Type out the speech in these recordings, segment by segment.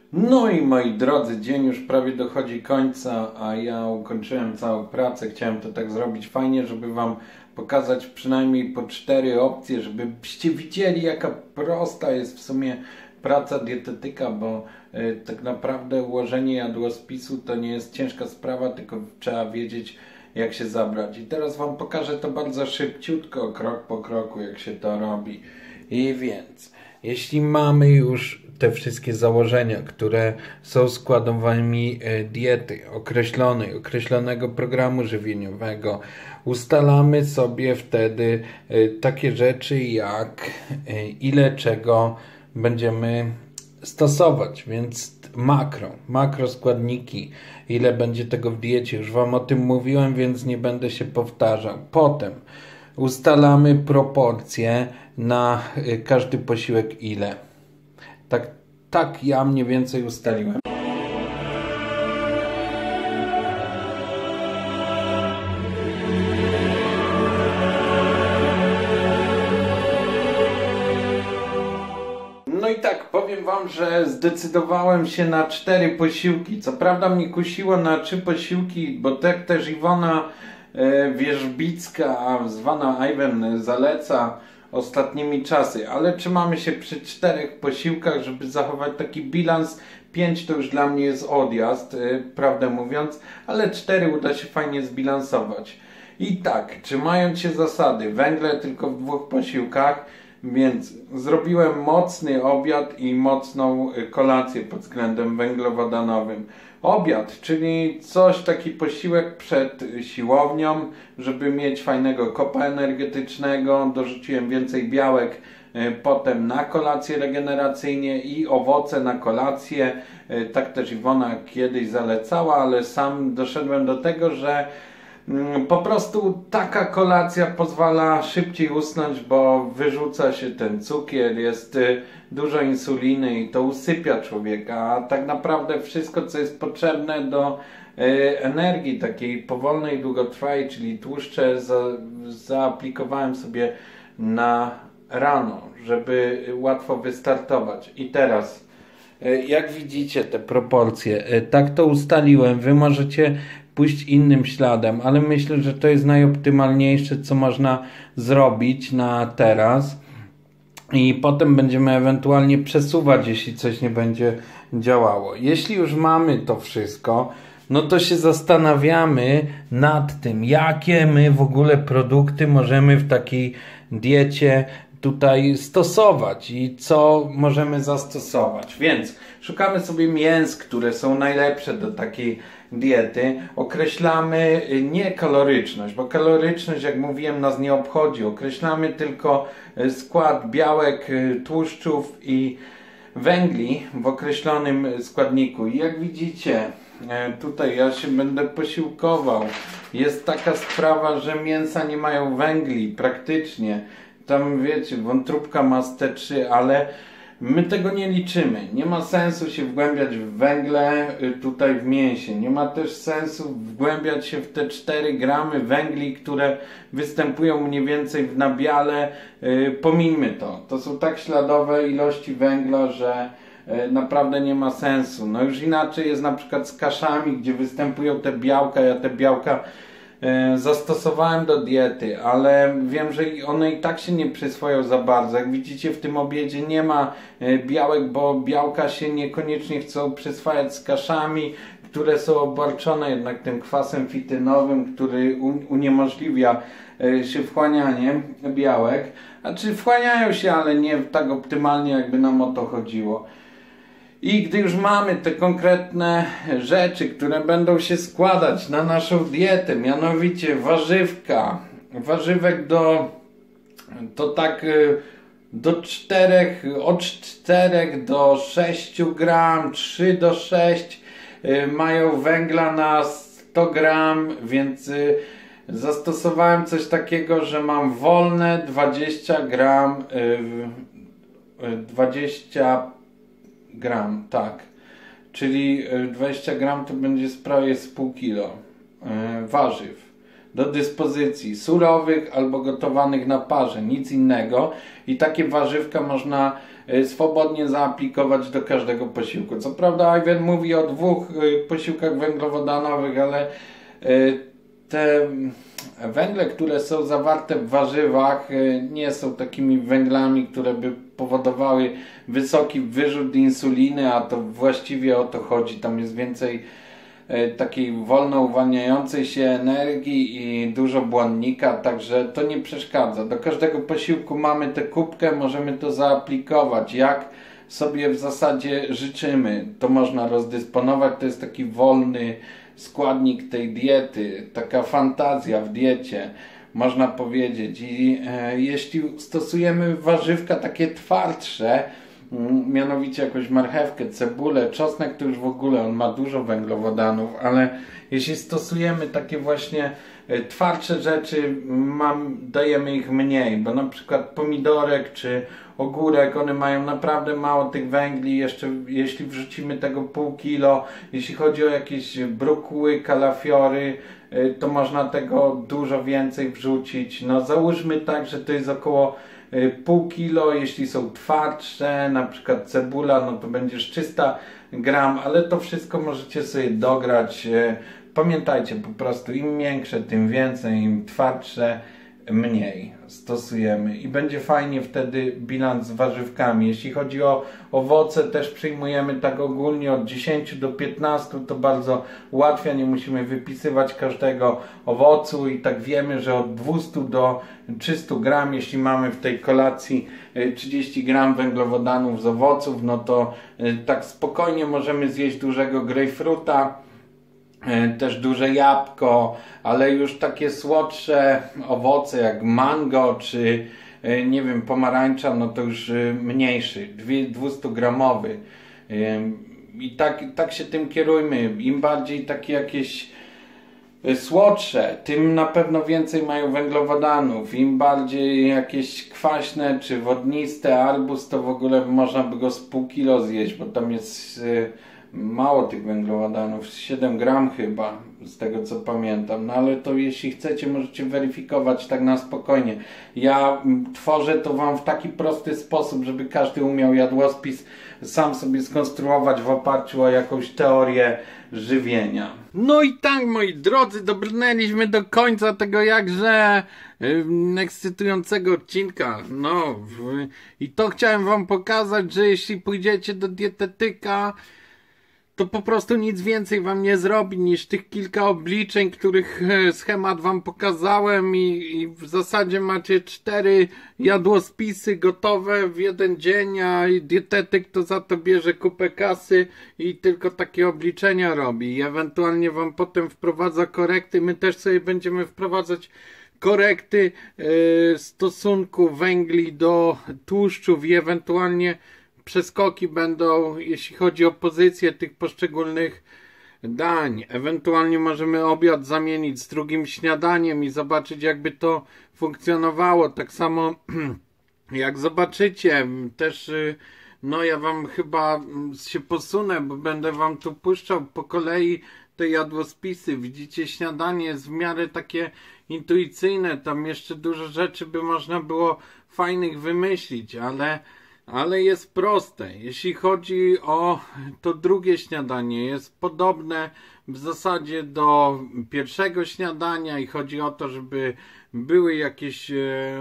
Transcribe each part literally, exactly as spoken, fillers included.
No i moi drodzy, dzień już prawie dochodzi końca, a ja ukończyłem całą pracę. Chciałem to tak zrobić fajnie, żeby Wam pokazać przynajmniej po cztery opcje, żebyście widzieli, jaka prosta jest w sumie praca dietetyka, bo y, tak naprawdę ułożenie jadłospisu to nie jest ciężka sprawa, tylko trzeba wiedzieć, jak się zabrać. I teraz Wam pokażę to bardzo szybciutko, krok po kroku, jak się to robi. I więc, jeśli mamy już te wszystkie założenia, które są składowanymi diety określonej, określonego programu żywieniowego, ustalamy sobie wtedy takie rzeczy jak ile czego będziemy stosować, więc makro, makroskładniki, ile będzie tego w diecie, już Wam o tym mówiłem, więc nie będę się powtarzał. Potem ustalamy proporcje na każdy posiłek ile. Tak, tak ja mniej więcej ustaliłem. No i tak, powiem Wam, że zdecydowałem się na cztery posiłki. Co prawda mnie kusiło na trzy posiłki, bo tak też Iwona e, Wierzbicka, zwana Iwan, zaleca ostatnimi czasy, ale trzymamy się przy czterech posiłkach, żeby zachować taki bilans. Pięć to już dla mnie jest odjazd, yy, prawdę mówiąc, ale cztery uda się fajnie zbilansować. I tak, trzymając się zasady, węgle tylko w dwóch posiłkach, więc zrobiłem mocny obiad i mocną kolację pod względem węglowodanowym. Obiad, czyli coś, taki posiłek przed siłownią, żeby mieć fajnego kopa energetycznego. Dorzuciłem więcej białek potem na kolację regeneracyjnie i owoce na kolację. Tak też Iwona kiedyś zalecała, ale sam doszedłem do tego, że po prostu taka kolacja pozwala szybciej usnąć, bo wyrzuca się ten cukier, jest dużo insuliny i to usypia człowieka, a tak naprawdę wszystko, co jest potrzebne do energii takiej powolnej, długotrwałej, czyli tłuszcze, za, zaaplikowałem sobie na rano, żeby łatwo wystartować. I teraz, jak widzicie te proporcje, tak to ustaliłem. Wy możecie pójść innym śladem, ale myślę, że to jest najoptymalniejsze, co można zrobić na teraz. I potem będziemy ewentualnie przesuwać, jeśli coś nie będzie działało. Jeśli już mamy to wszystko, no to się zastanawiamy nad tym, jakie my w ogóle produkty możemy w takiej diecie tutaj stosować i co możemy zastosować. Więc szukamy sobie mięs, które są najlepsze do takiej diety. Określamy nie kaloryczność, bo kaloryczność, jak mówiłem, nas nie obchodzi. Określamy tylko skład białek, tłuszczów i węgli w określonym składniku. I jak widzicie, tutaj ja się będę posiłkował. Jest taka sprawa, że mięsa nie mają węgli praktycznie. Tam wiecie, wątróbka ma z T trzy, ale my tego nie liczymy. Nie ma sensu się wgłębiać w węgle tutaj w mięsie. Nie ma też sensu wgłębiać się w te cztery gramy węgli, które występują mniej więcej w nabiale. Pomińmy to. To są tak śladowe ilości węgla, że naprawdę nie ma sensu. No już inaczej jest na przykład z kaszami, gdzie występują te białka. Ja te białka zastosowałem do diety, ale wiem, że one i tak się nie przyswoją za bardzo. Jak widzicie, w tym obiedzie nie ma białek, bo białka się niekoniecznie chcą przyswajać z kaszami, które są obarczone jednak tym kwasem fitynowym, który uniemożliwia się wchłanianie białek. Znaczy wchłaniają się, ale nie tak optymalnie, jakby nam o to chodziło. I gdy już mamy te konkretne rzeczy, które będą się składać na naszą dietę, mianowicie warzywka, warzywek do, to tak do czterech, od czterech do sześciu gram, trzy do sześciu mają węgla na sto gram, więc zastosowałem coś takiego, że mam wolne dwadzieścia gram, dwadzieścia gram, tak, czyli dwadzieścia gram to będzie prawie z pół kilo warzyw. do dyspozycji, surowych albo gotowanych na parze, nic innego. I takie warzywka można swobodnie zaaplikować do każdego posiłku. Co prawda Iwan mówi o dwóch posiłkach węglowodanowych, ale te węgle, które są zawarte w warzywach, nie są takimi węglami, które by powodowały wysoki wyrzut insuliny, a to właściwie o to chodzi. Tam jest więcej takiej wolno uwalniającej się energii i dużo błonnika, także to nie przeszkadza. Do każdego posiłku mamy tę kubkę, możemy to zaaplikować, jak sobie w zasadzie życzymy. To można rozdysponować, to jest taki wolny składnik tej diety, taka fantazja w diecie, można powiedzieć. I e, jeśli stosujemy warzywka takie twardsze, mianowicie jakąś marchewkę, cebulę, czosnek, to już w ogóle on ma dużo węglowodanów, ale jeśli stosujemy takie właśnie twardsze rzeczy, mam, dajemy ich mniej, bo na przykład pomidorek czy ogórek, one mają naprawdę mało tych węgli, jeszcze jeśli wrzucimy tego pół kilo, jeśli chodzi o jakieś brokuły, kalafiory, to można tego dużo więcej wrzucić. No załóżmy tak, że to jest około pół kilo, jeśli są twardsze, na przykład cebula, no to będzie trzysta gram, ale to wszystko możecie sobie dograć. Pamiętajcie, po prostu im miększe, tym więcej, im twardsze, mniej stosujemy i będzie fajnie wtedy bilans z warzywkami. Jeśli chodzi o owoce, też przyjmujemy tak ogólnie od dziesięciu do piętnastu, to bardzo ułatwia, nie musimy wypisywać każdego owocu i tak wiemy, że od dwustu do trzystu gram, jeśli mamy w tej kolacji trzydzieści gram węglowodanów z owoców, no to tak spokojnie możemy zjeść dużego grejpfruta, też duże jabłko, ale już takie słodsze owoce jak mango czy nie wiem, pomarańcza, no to już mniejszy, dwustugramowy. I tak, tak się tym kierujmy. Im bardziej takie jakieś słodsze, tym na pewno więcej mają węglowodanów. Im bardziej jakieś kwaśne czy wodniste, arbuz, to w ogóle można by go z pół kilo zjeść, bo tam jest mało tych węglowodanów, siedem gram chyba, z tego co pamiętam. No ale to jeśli chcecie, możecie weryfikować tak na spokojnie. Ja tworzę to wam w taki prosty sposób, żeby każdy umiał jadłospis sam sobie skonstruować w oparciu o jakąś teorię żywienia. No i tak, moi drodzy, dobrnęliśmy do końca tego jakże yy, ekscytującego odcinka. No w, i to chciałem wam pokazać, że jeśli pójdziecie do dietetyka, to po prostu nic więcej wam nie zrobi niż tych kilka obliczeń, których schemat wam pokazałem i, i w zasadzie macie cztery jadłospisy gotowe w jeden dzień, a dietetyk to za to bierze kupę kasy i tylko takie obliczenia robi i ewentualnie wam potem wprowadza korekty. My też sobie będziemy wprowadzać korekty yy, stosunku węgli do tłuszczów i ewentualnie przeskoki będą, jeśli chodzi o pozycję tych poszczególnych dań. Ewentualnie możemy obiad zamienić z drugim śniadaniem i zobaczyć, jakby to funkcjonowało. Tak samo jak zobaczycie, też no ja wam chyba się posunę, bo będę wam tu puszczał po kolei te jadłospisy. Widzicie, śniadanie jest w miarę takie intuicyjne, tam jeszcze dużo rzeczy by można było fajnych wymyślić, ale Ale jest proste. Jeśli chodzi o to drugie śniadanie, jest podobne w zasadzie do pierwszego śniadania i chodzi o to, żeby były jakieś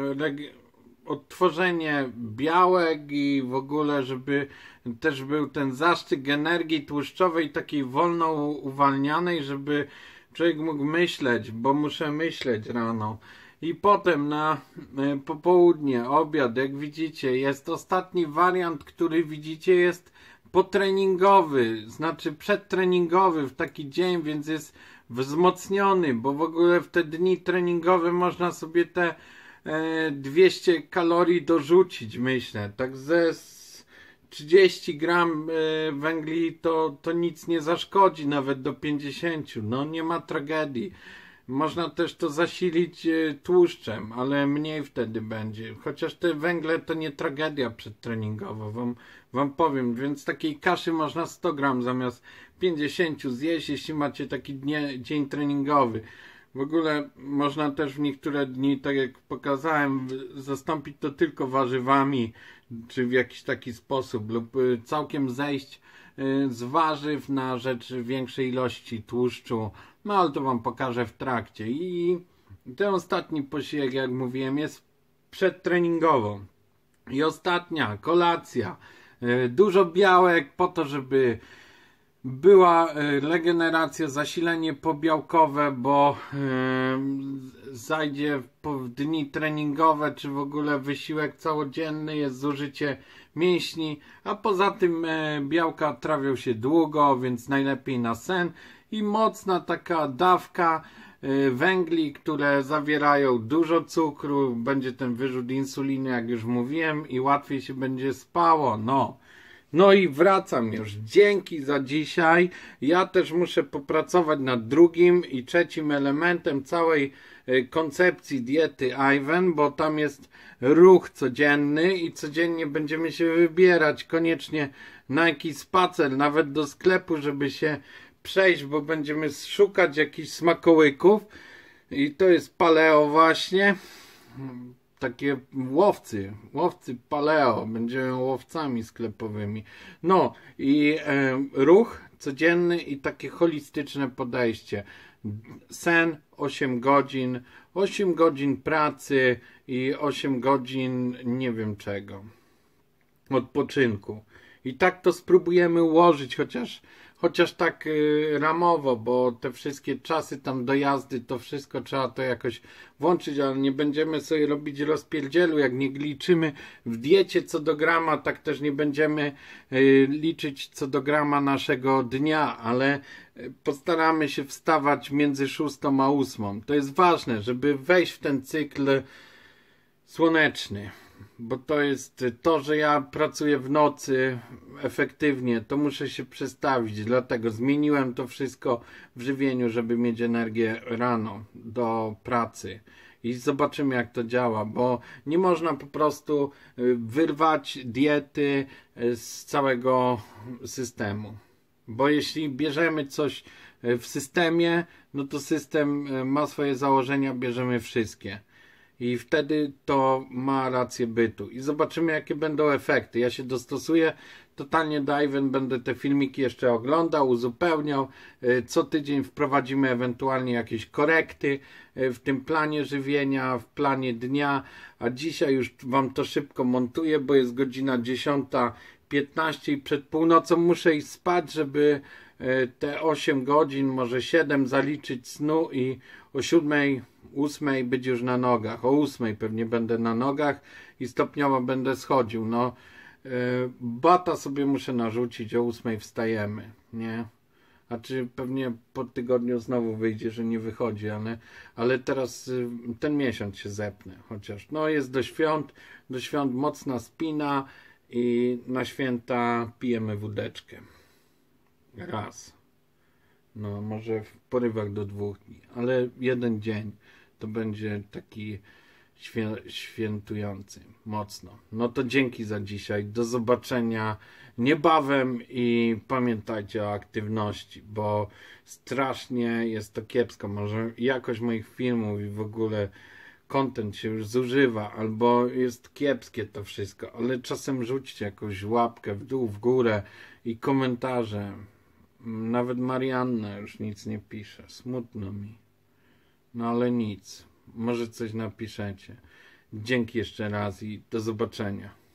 odtworzenie białek i w ogóle, żeby też był ten zastrzyk energii tłuszczowej, takiej wolno uwalnianej, żeby człowiek mógł myśleć, bo muszę myśleć rano. I potem na y, popołudnie, obiad, jak widzicie, jest ostatni wariant, który widzicie jest potreningowy, znaczy przedtreningowy w taki dzień, więc jest wzmocniony, bo w ogóle w te dni treningowe można sobie te y, dwieście kalorii dorzucić, myślę. Tak ze trzydzieści gram y, węgli to, to nic nie zaszkodzi, nawet do pięćdziesięciu, no nie ma tragedii. Można też to zasilić tłuszczem, ale mniej wtedy będzie. Chociaż te węgle to nie tragedia przedtreningowa, wam, wam powiem. Więc takiej kaszy można sto gram zamiast pięćdziesięciu zjeść, jeśli macie taki dnie, dzień treningowy. W ogóle można też w niektóre dni, tak jak pokazałem, zastąpić to tylko warzywami, czy w jakiś taki sposób, lub całkiem zejść z warzyw na rzecz większej ilości tłuszczu. No ale to wam pokażę w trakcie. I ten ostatni posiłek, jak mówiłem, jest przedtreningowo. I ostatnia kolacja. Dużo białek po to, żeby była regeneracja, zasilenie pobiałkowe, bo yy, zajdzie w dni treningowe, czy w ogóle wysiłek całodzienny, jest zużycie mięśni, a poza tym yy, białka trawią się długo, więc najlepiej na sen i mocna taka dawka yy, węgli, które zawierają dużo cukru, będzie ten wyrzut insuliny, jak już mówiłem, i łatwiej się będzie spało. No. No i wracam już. Dzięki za dzisiaj. Ja też muszę popracować nad drugim i trzecim elementem całej koncepcji diety Ivan, bo tam jest ruch codzienny i codziennie będziemy się wybierać koniecznie na jakiś spacer, nawet do sklepu, żeby się przejść, bo będziemy szukać jakichś smakołyków i to jest paleo właśnie. Takie łowcy, łowcy paleo, będziemy łowcami sklepowymi. No i e, ruch codzienny i takie holistyczne podejście. Sen osiem godzin, osiem godzin pracy i osiem godzin nie wiem czego, odpoczynku. I tak to spróbujemy ułożyć, chociaż Chociaż tak y, ramowo, bo te wszystkie czasy tam dojazdy, to wszystko trzeba to jakoś włączyć, ale nie będziemy sobie robić rozpierdzielu, jak nie liczymy w diecie co do grama, tak też nie będziemy y, liczyć co do grama naszego dnia, ale y, postaramy się wstawać między szóstą a ósmą. To jest ważne, żeby wejść w ten cykl słoneczny. Bo to jest to, że ja pracuję w nocy efektywnie, to muszę się przestawić, dlatego zmieniłem to wszystko w żywieniu, żeby mieć energię rano do pracy i zobaczymy, jak to działa, bo nie można po prostu wyrwać diety z całego systemu, bo jeśli bierzemy coś w systemie, no to system ma swoje założenia, bierzemy wszystkie. I wtedy to ma rację bytu. I zobaczymy, jakie będą efekty. Ja się dostosuję totalnie do Ivan, będę te filmiki jeszcze oglądał, uzupełniał. Co tydzień wprowadzimy ewentualnie jakieś korekty w tym planie żywienia, w planie dnia. A dzisiaj już wam to szybko montuję, bo jest godzina dziesiąta piętnaście i przed północą muszę iść spać, żeby te osiem godzin, może siedem zaliczyć snu i o siódmej, ósmej być już na nogach. O ósmej pewnie będę na nogach i stopniowo będę schodził. No, yy, bata sobie muszę narzucić, o ósmej wstajemy, nie? A czy pewnie po tygodniu znowu wyjdzie, że nie wychodzi, ale, ale teraz yy, ten miesiąc się zepnę. Chociaż no jest do świąt, do świąt mocna spina i na święta pijemy wódeczkę. Raz. No może w porywach do dwóch dni, ale jeden dzień to będzie taki świę świętujący mocno. No to dzięki za dzisiaj, do zobaczenia niebawem i pamiętajcie o aktywności, bo strasznie jest to kiepsko, może jakość moich filmów i w ogóle content się już zużywa, albo jest kiepskie to wszystko, ale czasem rzućcie jakąś łapkę w dół, w górę i komentarze. Nawet Marianna już nic nie pisze. Smutno mi. No ale nic. Może coś napiszecie. Dzięki jeszcze raz i do zobaczenia.